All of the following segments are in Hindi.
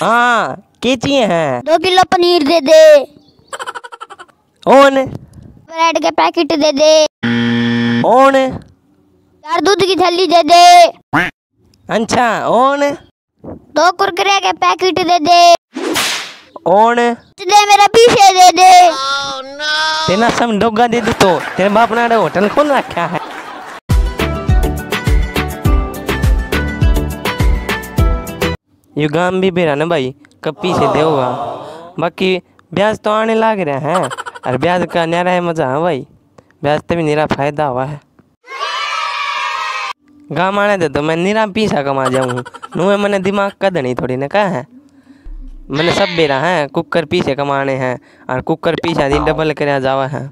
हाँ क्या चाहिए है? 2 किलो पनीर दे दे। ओन ब्रेड के पैकेट दे दे। ओन 4 दूध की थैली दे दे। अच्छा ओन 2 कुरकुरे के पैकेट दे दे। ओन दे मेरा पीछे दे दे। तेना सब डोगा दे दे तो तेरे बाप ने होटल खोल रखा है। ये गांव भी बेरा ना भाई कब पीछे दे होगा। बाकी ब्याज तो आने लग रहा है और ब्याज का न्यारा है मजा। हाँ भाई ब्याज तो भी निरा फायदा हुआ है। गाँव आने दे तो मैं निरा पीछा कमा जाऊँ। नुए मैंने दिमाग का धनी थोड़ी ना कहा है। मैंने सब बेरा है कुकर पीछे कमाने हैं और कुकर पीछा दिन डबल कर जावा है।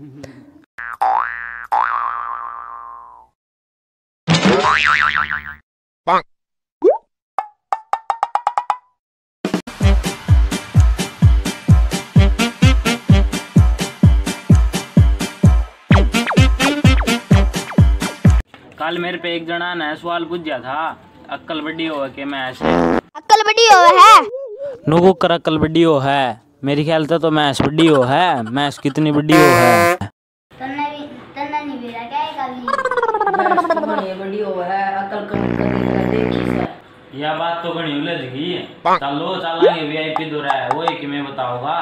कल मेरे पे एक जना ने सवाल पूछा था, अक्ल बड़ी हो के मैं ऐसे अक्ल बड़ी हो है। नुकु कर अक्ल बड़ी हो है। मेरी ख्याल से तो मैस बड़ी हो है। मैस कितनी बड़ी हो है? तन्ना नहीं बेरा क्या है कभी बड़ी हो है अकल कभी देखी से। यह बात तो घनी उलझ गई। चलो चलेंगे वीआईपी दो रहा है वो एक मैं बताऊंगा।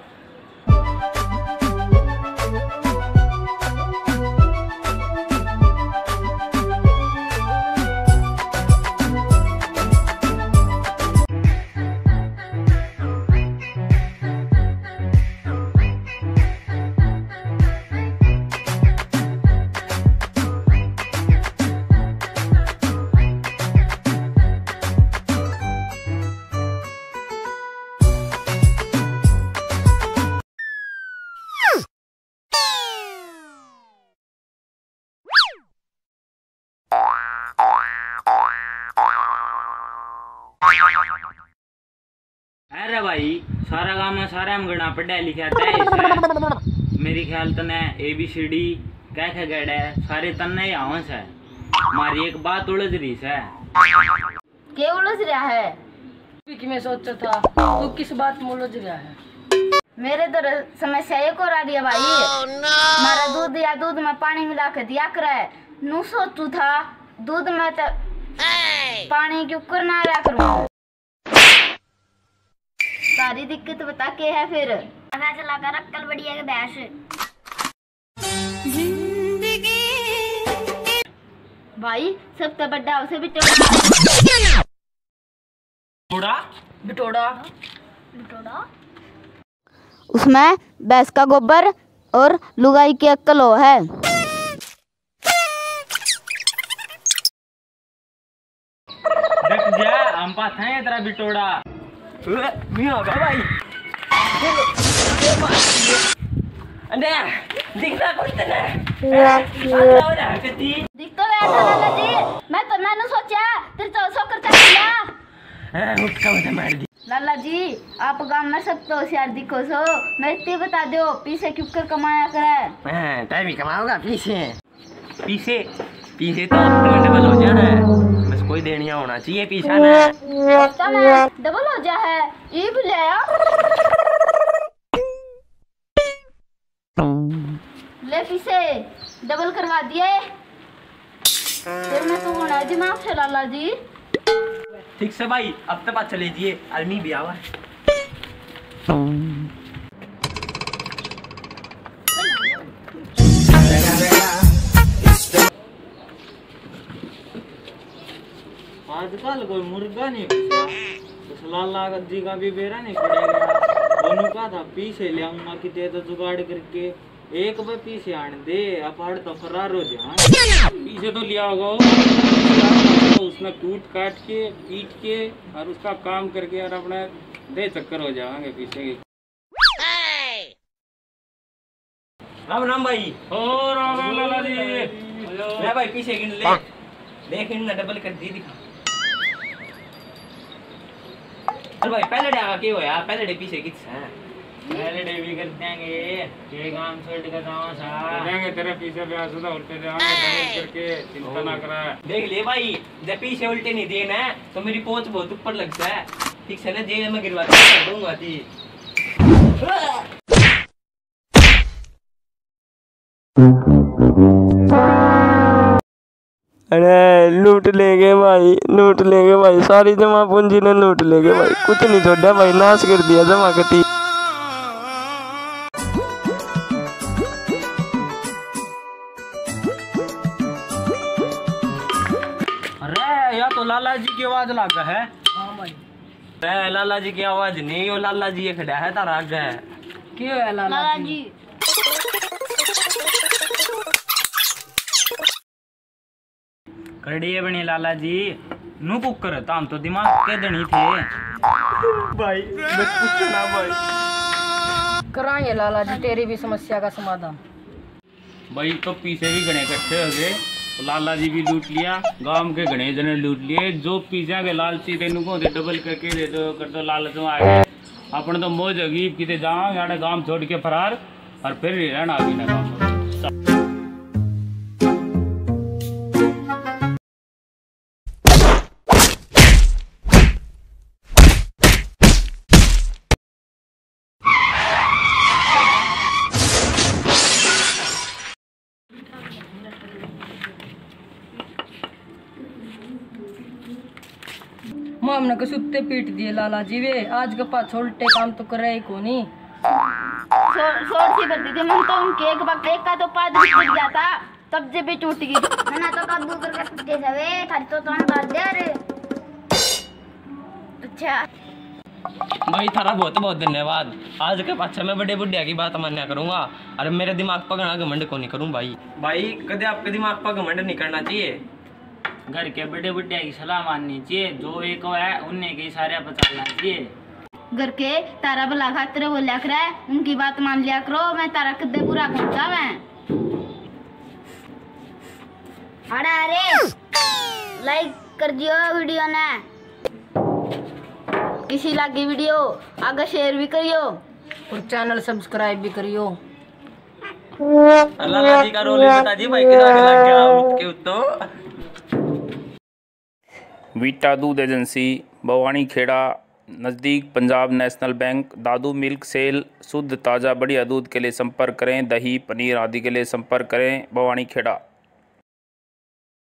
अरे भाई सारा काम में सारा हम गणा पढ़ा लिखा था। मेरी ख्याल तने ABCD क्या क्या गड़ा है सारे तन्ने आवास है। हमारी एक बात उलझ रही है। क्या उलझ रहा है? कि मैं सोचा था तू किस बात में उलझ रहा है? मेरे तो समस्या एक और आ रही है भाई। हमारा दूध या दूध में पानी मिला के दिया करे है। नू सोचू था दूध में तो पानी क्यों करना रहा करूँ। सारी दिक्कत बता के है फिर चला कर अक्ल बढ़िया के बैश। भाई सब तो बड़ा उसे भी बिटोड़ा उसमें भैंस का गोबर और लुगाई की अक्ल हो है। देख जा हम पास है तेरा बिटोड़ा। मैं आ गया भाई। अंडे दिखता कुछ नहीं। दिख तो लाला जी। मैंने सोचा तेरे तो सोकर चल उसका मुझे मार दी। लाला जी आप गांव में सब तो होशियार दिखो सो मेरे बता दो पीछे क्यों कर कमाया करे। टाइम ही कमाओगा पीछे पीछे पीछे तो डबल हो जाना है। बस कोई देनिया होना चाहिए पीछा ना डबल हो जा है ये भी ले आ। ले पीछे डबल करवा दिए। फिर मैं तो होना दिमाग से लाला जी। ठीक से भाई अब तक बात चले दिए आदमी भी आवा। आजकल कोई मुर्गा नहीं बचा। लाला जी का भी बेरा नहीं पड़ेगा। दोनों का था पीछे ले आऊंगा कि दे तो जुगाड़ करके एक बार पीछे आने दे अपाड़ तो फरार हो जाए। पीछे तो लिया होगा तो उसने कूट काट के पीट के और उसका काम करके और अपने दे चक्कर हो जाएंगे पीछे के। राम राम भाई। ओ राम राम लाला जी। ले भाई पीछे गिन ले देख इन डबल कर दी दिखा। अरे भाई पहले डे आगे होया पहले डे पीछे किस है। पहले डे भी कर देंगे ये काम छोड़ के जाओ सा देंगे तेरे पीछे भी आसुदा उल्टे जाओगे दहेज करके चिंता ना करा। देख ले भाई जब पीछे उल्टे नहीं देना है तो मेरी पोंछ बहुत ऊपर लगता है। ठीक से ना जेल में गिरवा दूंगा थी। अरे लूट लेंगे भाई, सारी जमा पूंजी ने लूट लेंगे भाई, कुछ नहीं छोड़ा भाई, नाश कर दिया जमा कती। अरे या तो लाला जी की आवाज लगा है। हाँ भाई। अरे लाला जी की आवाज नहीं, वो लाला जी ये खड़ा है तारा आगे है। क्यों है लाला जी? कड़िए बनी लाला जी नू कुकर ताम तो दिमाग के धनी थे भाई बस कुछ ना भाई। कराएंगे लाला जी तेरी भी समस्या का समाधान। भाई तो पीछे भी गणे इकट्ठे हो गए, तो लाला जी भी लूट लिया, गांव के गणे जने लूट लिए, जो पीछे के लालची तेनू को दे डबल करके दे दो कर दो लालच में आ गए। अपन तो मौज होगी किते जाओ यार गांव छोड़ के फरार और फिर रहना अभी ना गांव। हमने को सुत्ते पीट दिए लाला जी वे, आज के पास छोटे काम तो कर रहे को नहीं। शोर सी करती थी मैं तो उनके एक वक्त एक का तो पाद भी टूट गया था, तब जब भी टूट गई मैंने तो कद्दू करके टूटे सवे थारी तो हम बात दे रे। अच्छा भाई थारा बहुत बहुत धन्यवाद। आज के पाछा मैं बड़े बुढ़िया की बात मान्या करूंगा और मेरे दिमाग पर घमंड को नहीं करूं भाई। भाई कदे आपके दिमाग पर घमंड नहीं करना चाहिए। घर के बड़े बुढ़िया की सलाह माननी चाहिए, जो एक है उन्हें के सारे बचाना चाहिए। घर के तारा भला खातिर बोलिया करे, उनकी बात मान लिया करो, मैं तारा कदे बुरा पहुंचा मैं। अरे लाइक कर दियो वीडियो ने, किसी लगी वीडियो आगे शेयर भी करियो और चैनल सब्सक्राइब भी करियो। लाला जी का रोल बता दी भाई, किस आगे लग गया उठ के तो। वीटा दूध एजेंसी, बवानी खेड़ा, नज़दीक Punjab national bank. Dadu milk सेल। शुद्ध ताज़ा बढ़िया दूध के लिए संपर्क करें। दही पनीर आदि के लिए संपर्क करें। बवानी खेड़ा।